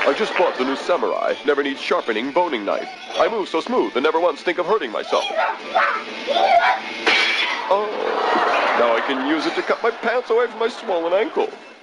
I just bought the new Samurai. Never needs sharpening boning knife. I move so smooth and never once think of hurting myself. Oh, now I can use it to cut my pants away from my swollen ankle.